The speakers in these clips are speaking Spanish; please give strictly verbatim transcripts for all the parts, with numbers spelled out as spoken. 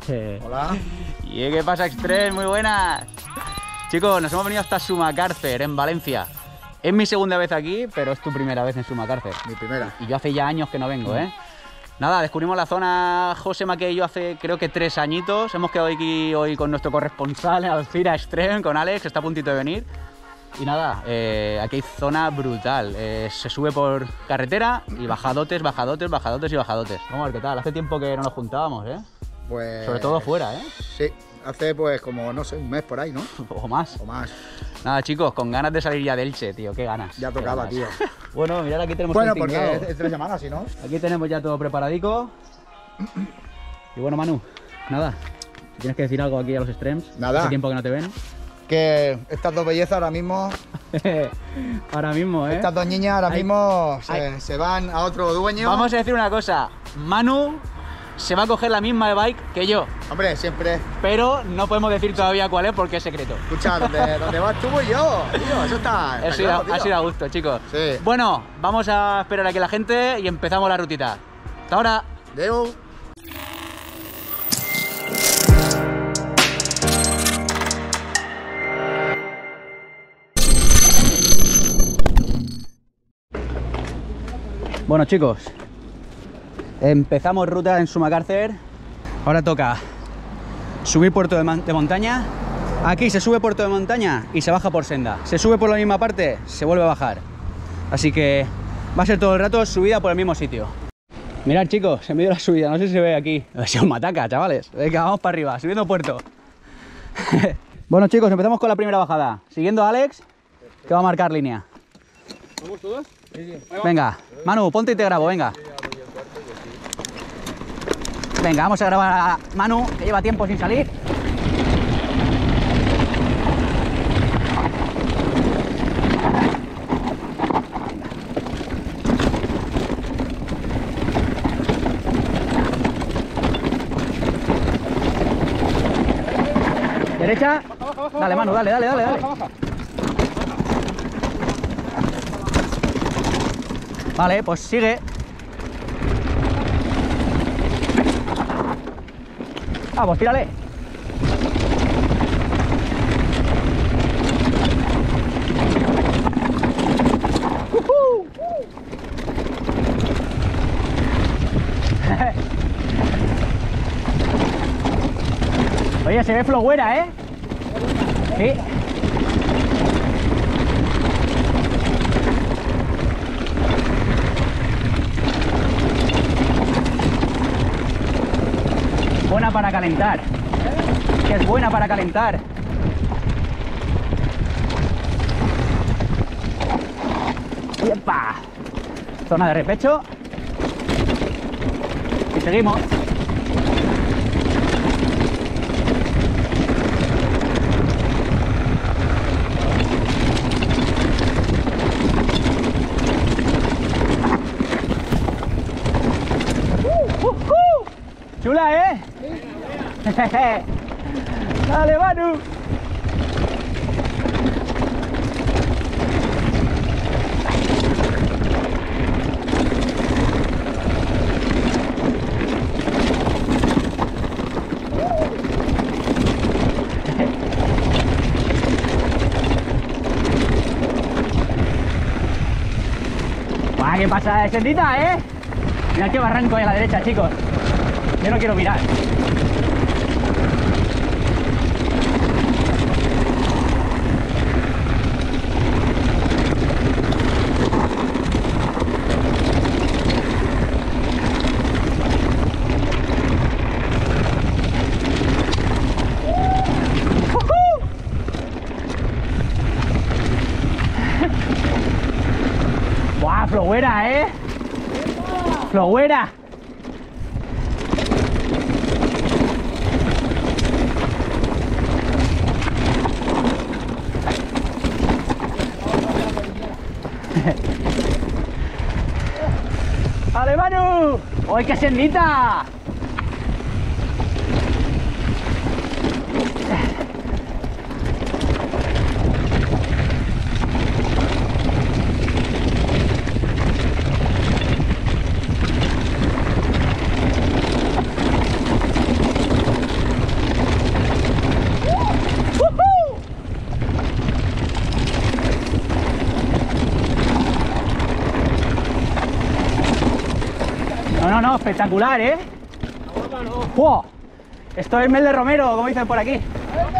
Hola. ¿Y qué pasa, Extreme? Muy buenas. Chicos, nos hemos venido hasta Sumacárcer, en Valencia. Es mi segunda vez aquí, pero es tu primera vez en Sumacárcer. Mi primera. Y yo hace ya años que no vengo, ¿eh? Nada, descubrimos la zona José Maque y yo hace creo que tres añitos. Hemos quedado aquí hoy con nuestro corresponsal, Alcira Extreme, con Alex, que está a puntito de venir. Y nada, eh, aquí hay zona brutal. Eh, se sube por carretera y bajadotes, bajadotes, bajadotes y bajadotes. Vamos a ver qué tal. Hace tiempo que no nos juntábamos, ¿eh? Pues... Sobre todo fuera, ¿eh? Sí, hace pues como, no sé, un mes por ahí, ¿no? O más. O más. Nada, chicos, con ganas de salir ya de Elche, tío. Qué ganas. Ya tocaba, tío. Bueno, mirad, aquí tenemos bueno, el porque tinglado. es, es tres semanas, ¿sí, no? Aquí tenemos ya todo preparadico. Y bueno, Manu, nada. ¿Tienes que decir algo aquí a los streams? Nada. Hace tiempo que no te ven. Que estas dos bellezas ahora mismo, Ahora mismo, ¿eh? estas dos niñas ahora Ay. mismo se, Ay. se van a otro dueño. Vamos a decir una cosa. Manu se va a coger la misma de bike que yo. Hombre, siempre. Pero no podemos decir todavía cuál es porque es secreto. Escucha, donde, donde vas tú y yo, tío, eso está. está Ha sido, claro, tío. ha sido a gusto, chicos. Sí. Bueno, vamos a esperar aquí a la gente y empezamos la rutita. Hasta ahora. Deu. Bueno, chicos, empezamos ruta en Sumacárcer. Ahora toca subir puerto de, de montaña. Aquí se sube puerto de montaña y se baja por senda. Se sube por la misma parte, se vuelve a bajar. Así que va a ser todo el rato subida por el mismo sitio. Mirad, chicos, en medio de la subida, no sé si se ve aquí. Ha sido un mataca, chavales. Venga, vamos para arriba, subiendo puerto. Bueno, chicos, empezamos con la primera bajada. Siguiendo a Alex, que va a marcar línea. ¿Vamos todos? Sí, sí. Venga, Manu, ponte y te grabo, venga. Venga, vamos a grabar a Manu, que lleva tiempo sin salir. Derecha. Dale, Manu, dale, dale, dale, dale. Vale, pues sigue. Ah, pues tírale. ¡Uhú! Oye, se ve flowera, ¿eh? Sí. Buena para calentar. Que es buena para calentar. ¡Yepa! Zona de repecho. Y seguimos. Chula, ¿eh? Dale, Manu. Guau, ¿qué pasa? Descendita, ¿eh? Mirad qué barranco hay a la derecha, chicos. Yo no quiero mirar. ¡Buah, flowera, eh! ¡Flowera! ¡Vale, Manu! ¡Uy, qué sendita! No, no, no, espectacular, ¿eh? ¡Wow! Esto es Mel de Romero, como dicen por aquí.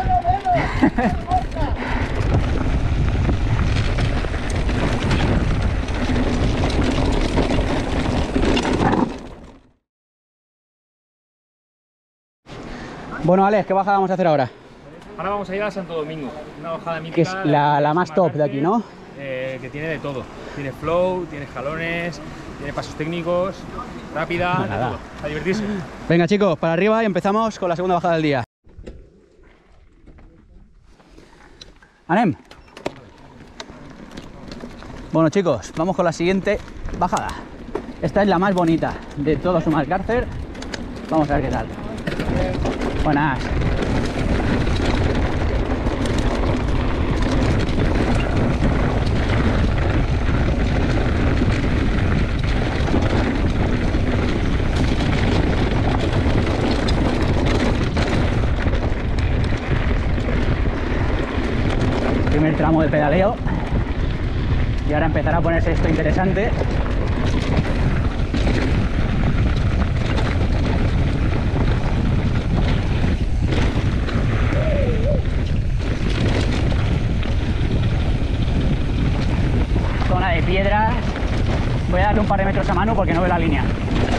Bueno, Alex, ¿qué bajada vamos a hacer ahora? Ahora vamos a ir a Santo Domingo, una bajada Que mítica. es la, la más top de aquí, ¿no? Eh, que tiene de todo. Tiene flow, tiene jalones, tiene pasos técnicos, rápida, de Nada. todo. A divertirse. Venga, chicos, para arriba y empezamos con la segunda bajada del día. Anem. Bueno, chicos, vamos con la siguiente bajada. Esta es la más bonita de todo Sumalcárcer. Vamos a ver qué tal. Buenas. Primer tramo de pedaleo y ahora empezará a ponerse esto interesante. Zona de piedras. Voy a darle un par de metros a mano porque no veo la línea.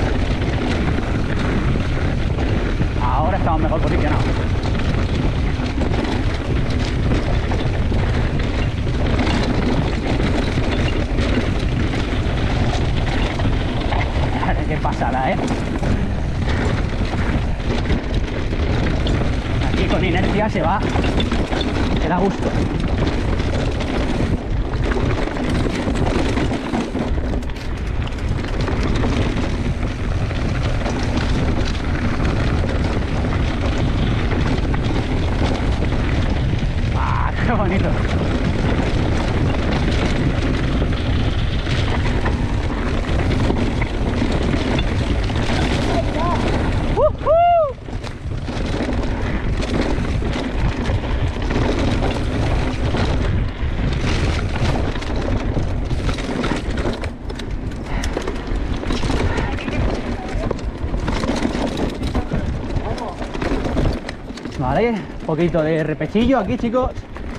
Ahora estamos mejor posicionados. Qué pasada, ¿eh? Aquí con inercia se va, se da gusto. Ah, qué bonito. Vale, un poquito de repechillo aquí, chicos.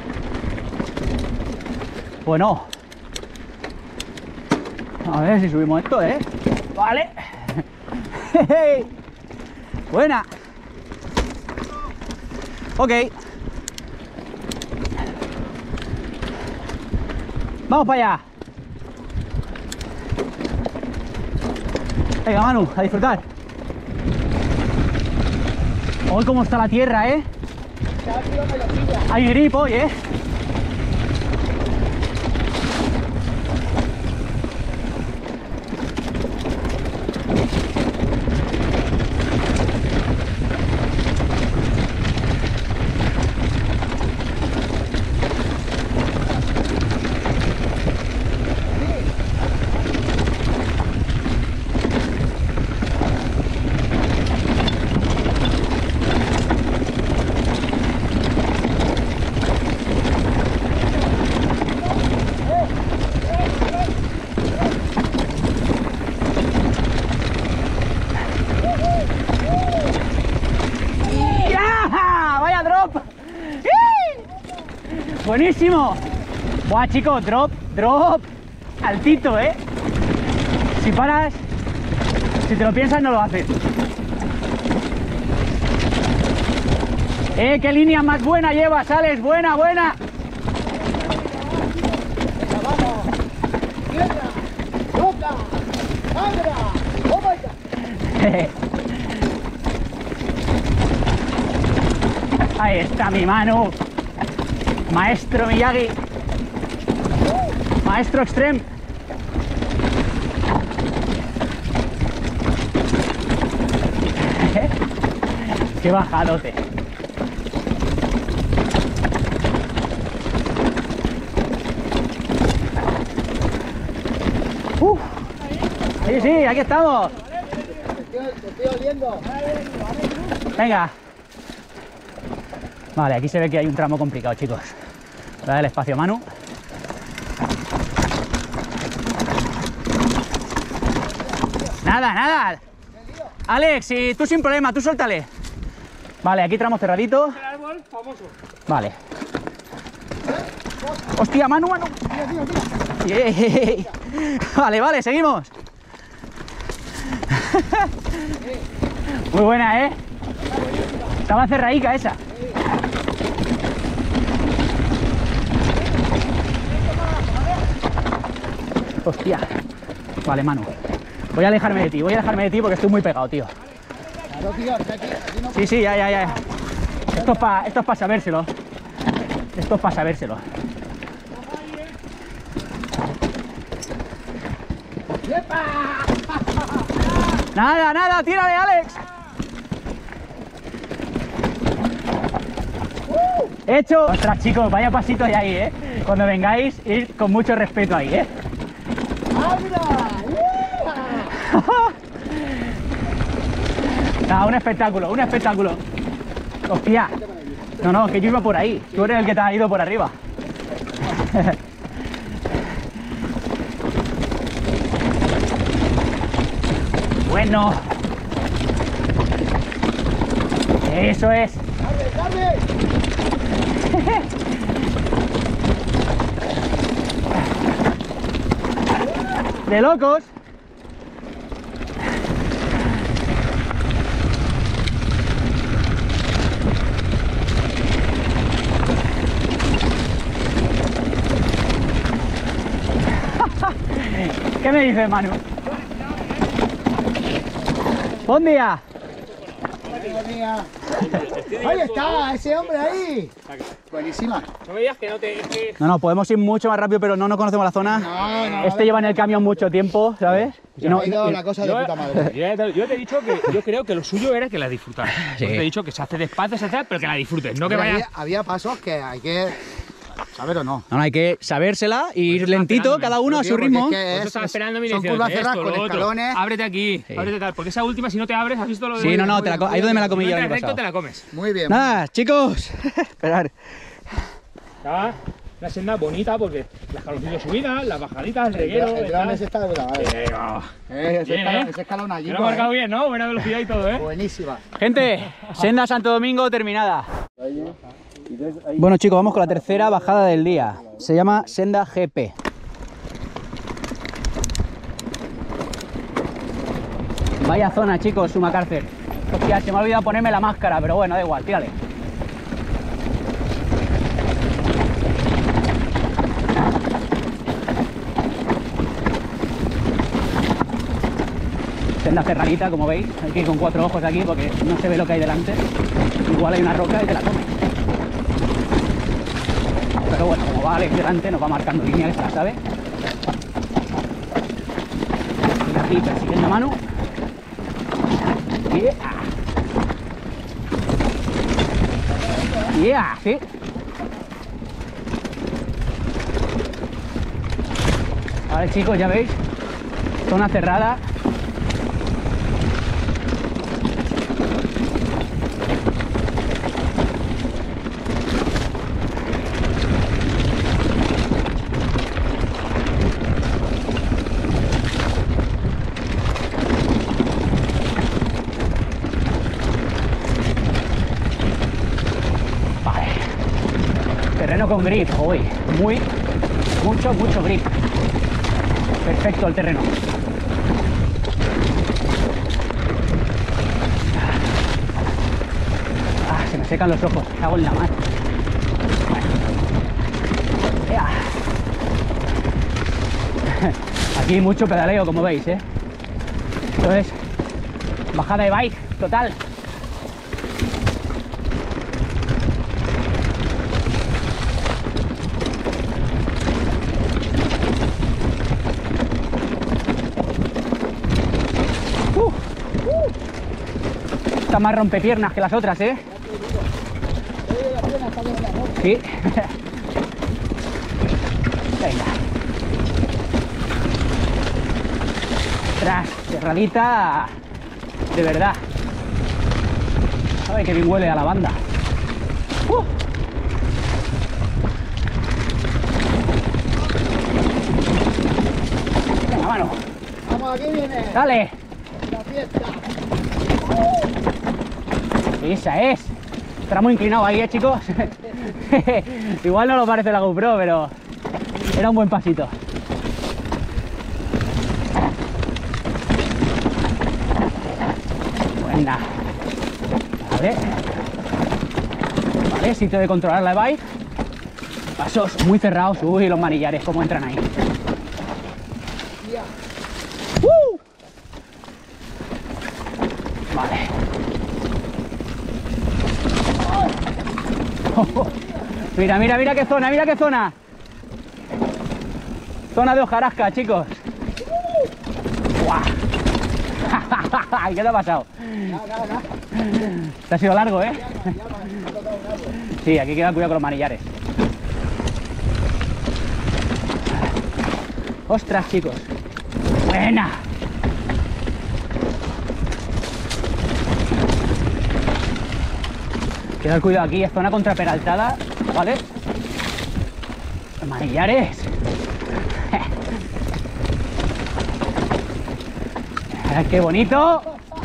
Bueno, a ver si subimos esto, ¿eh? Vale. Buena. Ok. Vamos para allá. Venga, Manu, a disfrutar. Hoy cómo está la tierra, ¿eh? Hay grip hoy, ¿eh? Buenísimo. Buah, chicos, drop, drop. Altito, ¿eh? Si paras, si te lo piensas, no lo haces. Eh, qué línea más buena llevas, Alex. Buena, buena. Ahí está mi Manu. Maestro Miyagi. Maestro Extreme. Qué bajadote. Uf. Sí, sí, aquí estamos. Te estoy oliendo. Venga. Vale, aquí se ve que hay un tramo complicado, chicos. Voy a dar el espacio a Manu. Nada, nada. Alex, sí, tú sin problema, tú suéltale. Vale, aquí tramo cerradito. El árbol famoso. Vale. Hostia, Manu, Manu. Yeah. Vale, vale, seguimos. Muy buena, ¿eh? Estaba cerradica esa. Hostia. Vale, Manu. Voy a alejarme de ti, voy a alejarme de ti porque estoy muy pegado, tío. Claro, tío, está aquí, aquí no. Sí, sí, ya, ya, ya. Esto es para esto es pa sabérselo. Esto es para sabérselo. Nada, nada, tírale, Alex. Hecho. Ostras, chicos, vaya pasito hay ahí, ¿eh? Cuando vengáis, ir con mucho respeto ahí, ¿eh? Nada, un espectáculo, un espectáculo. Hostia. No, no, que yo iba por ahí. Tú eres el que te has ido por arriba. Bueno. Eso es. De locos. ¿Qué me dices, Manu? Buen día. Ahí está, ese hombre ahí. Buenísima. No me digas que no te... Es que... No, no, podemos ir mucho más rápido, pero no, no conocemos la zona. No, no, Este lleva en el camión mucho tiempo, ¿sabes? Y no, ha ido la cosa de Yo, puta madre. yo te- yo te he dicho que yo creo que lo suyo era que la disfrutaras. Sí. Yo te he dicho que se hace despacio, se hace, pero que la disfrutes, no que Había, vayas... había pasos que hay que saber o no. no, no, hay que sabérsela y ir estaba lentito, esperándome. cada uno a Tío, su porque ritmo. es que Por eso es- estaba es- esperando mi son lección, curvas esto, cerradas lo con otro. escalones. Ábrete aquí, Sí. ábrete tal. Porque esa última, si no te abres, ¿has visto lo de...? Sí, no, no, muy te la bien, co- ahí donde me la Si no comí yo el entras año recto, te pasado. la comes. Muy bien. Nada, chicos. Esperar. Ya, una senda bonita porque las escaloncillos subidas, las bajaditas, el reguero... El el drone tal. ese está de puta madre. Eh, oh. Eh, ese, Bien, escalón, ¿eh? ese escalón allí. Te lo he marcado bien, ¿no? Buena velocidad y todo, ¿eh? Buenísima. Gente, senda Santo Domingo terminada. Bueno, chicos, vamos con la tercera bajada del día. Se llama Senda G P. Vaya zona, chicos, Sumacárcer. Hostia, se me ha olvidado ponerme la máscara, pero bueno, da igual, tírale. Senda cerradita, como veis. Hay que ir con cuatro ojos aquí porque no se ve lo que hay delante. Igual hay una roca y te la come. Pero bueno, como va Alex delante, nos va marcando línea extra, ¿sabes? Y aquí persiguiendo a Manu. Yeah. Yeah, sí. Vale, chicos, ya veis. Zona cerrada. Vale. Terreno con grip hoy. Muy, mucho, mucho grip. Perfecto el terreno. Ah, se me secan los ojos. Me hago en la mano. Ea. Aquí hay mucho pedaleo, como veis, ¿eh? Esto es bajada de bike total. Uh, uh. Está más rompepiernas que las otras, ¿eh? Sí. Venga. Tras, cerradita de verdad. Ay, que bien huele a lavanda. Uh. Venga, mano. Vamos, aquí viene. Dale. Esa es. Estará muy inclinado ahí, ¿eh, chicos? Igual no lo parece la GoPro, pero era un buen pasito. Buena. Vale. Vale, sitio de controlar la bike. Pasos muy cerrados. Uy, los manillares, cómo entran ahí. ¡Uh! Vale. Mira, mira, mira qué zona, mira qué zona. Zona de hojarasca, chicos. ¡Guau! ¿Qué te ha pasado? Nada, nada, nada. Te ha sido largo, ¿eh? Sí, aquí queda cuidado con los manillares. ¡Ostras, chicos! ¡Buena! Quedad cuidado aquí, es zona contraperaltada, ¿vale? Los manillares. ¡Qué bonito!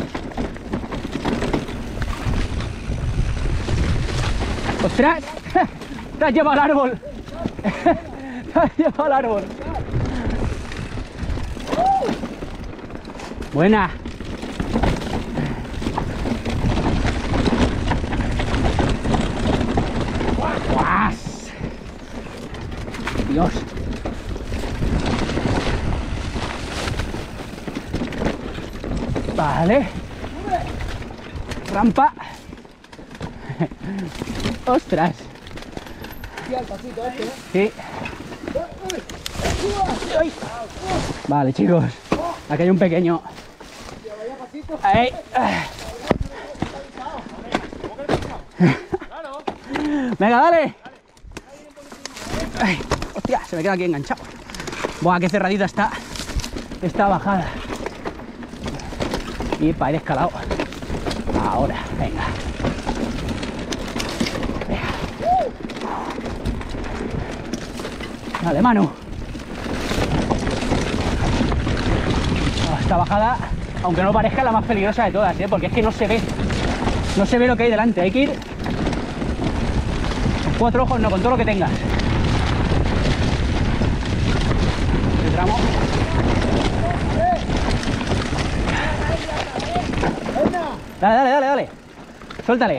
¡Ostras! ¡Te has llevado al árbol! ¡Te has llevado al árbol! ¡Buena! ¡Guas! ¡Dios! Vale. Rampa. ¡Ostras! Sí. ¡Ay! Vale, chicos. Aquí hay un pequeño. Ahí. Venga, dale. Ay, hostia, se me queda aquí enganchado. Buah, qué cerradita está esta bajada. Y para ir escalado. Ahora, venga. Vale, Manu. Esta bajada, aunque no parezca, la más peligrosa de todas, ¿eh? Porque es que no se ve. No se ve lo que hay delante. Hay que ir con cuatro ojos, no, con todo lo que tengas. El tramo. Dale, dale, dale, dale. Suéltale.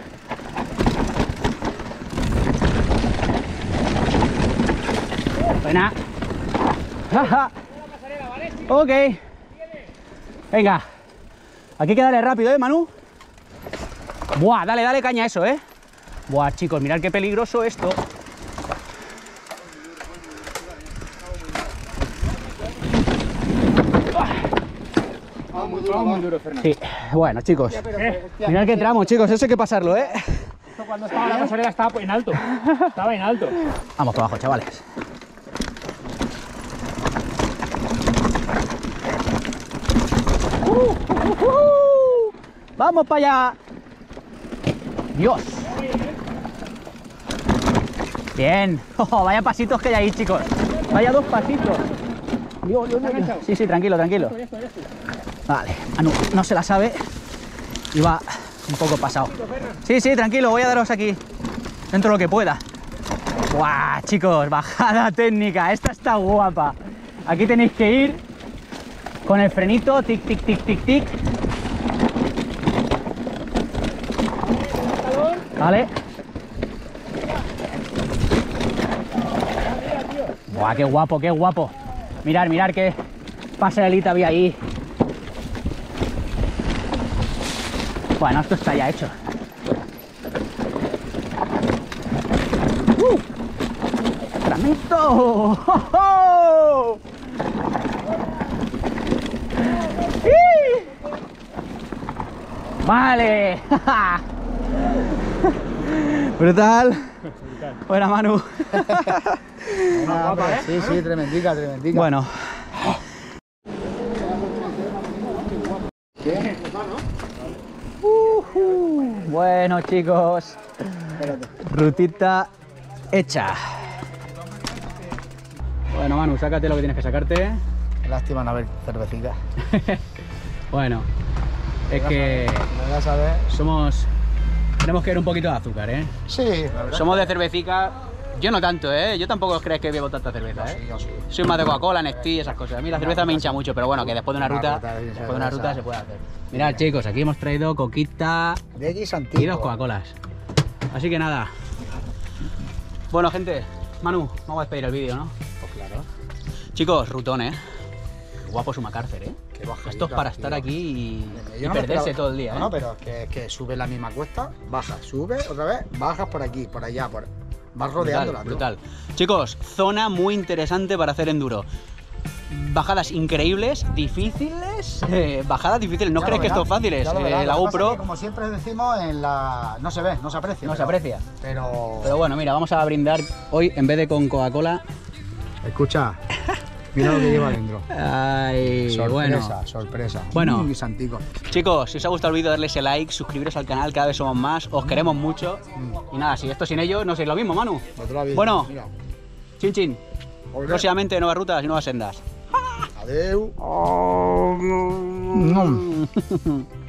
Buena. Jaja. Ok. Venga. Aquí hay que darle rápido, ¿eh, Manu? Buah, dale, dale caña a eso, ¿eh? Buah, chicos, mirad qué peligroso esto. Muy duro, Fernando. Sí, bueno, chicos. Mirad qué tramo, chicos, eso hay que pasarlo, ¿eh? Esto cuando estaba la pasarela estaba en alto. Estaba en alto. Vamos para abajo, chavales. Uh, uh, uh, uh. Vamos para allá. Dios. Bien. Oh, vaya pasitos que hay ahí, chicos. Vaya dos pasitos. Dios, Dios, Dios. Sí, sí, tranquilo, tranquilo. Vale, Manu no se la sabe y va un poco pasado. Sí, sí, tranquilo, voy a daros aquí dentro de lo que pueda. ¡Guau, chicos! Bajada técnica, esta está guapa. Aquí tenéis que ir con el frenito, tic, tic, tic, tic, tic. Vale. ¡Guau, qué guapo, qué guapo! Mirad, mirad qué pasarelita había ahí. Bueno, esto está ya hecho. ¡Uh! ¡Tramito! ¡Oh, oh! ¡Sí! ¡Vale! Brutal. Buena, Manu. Una, hombre, sí, sí, tremendica, tremendica. Bueno. Uh-huh. Bueno, chicos. Rutita hecha. Bueno, Manu, sácate lo que tienes que sacarte. Lástima no haber cervecita. Bueno. es que Me vas a ver. somos... Tenemos que ver un poquito de azúcar, ¿eh? Sí, la verdad. Somos de cervecica. Yo no tanto, ¿eh? Yo tampoco crees que bebo tanta cerveza, ¿eh? Sí, yo sí. Soy más de Coca-Cola, Nestí, esas cosas. A mí la cerveza me hincha mucho, pero bueno, que después de una Una ruta, ruta, sí, después de una ruta cerveza. se puede hacer. Mirad, chicos, aquí hemos traído coquita De X y antiguo. dos Coca-Colas. Así que nada. Bueno, gente, Manu, vamos a despedir el vídeo, ¿no? Pues claro. Chicos, rutón, ¿eh? Guapo su MacArthur, ¿eh? Qué bajadita, Esto es para tío. estar aquí y, Yo y no me perderse esperaba- todo el día, No, ¿eh? no, pero es que, es que sube la misma cuesta, bajas, sube otra vez, bajas por aquí, por allá, por... vas rodeándola. Brutal, tú. brutal. Chicos, zona muy interesante para hacer enduro. Bajadas increíbles, difíciles, eh, bajadas difíciles. No Ya crees lo que esto verás, es fácil, es ya lo eh, verás. la Lo que pasa es GoPro que, como siempre decimos, en la... no se ve, no se aprecia. no se pero- aprecia. Pero... Pero bueno, mira, vamos a brindar hoy en vez de con Coca-Cola. Escucha, mira lo que lleva dentro. Ay, Sorpresa, bueno. sorpresa. Bueno. Mm, Santico. Chicos, si os ha gustado el vídeo, darle ese like, suscribiros al canal, cada vez somos más, os queremos mucho. Y nada, si esto sin ellos, no sé, lo mismo, Manu. De toda la vida. Bueno. Mira. Chin chin. Volver. Próximamente nuevas rutas y nuevas sendas. Adeu. Oh, Mm.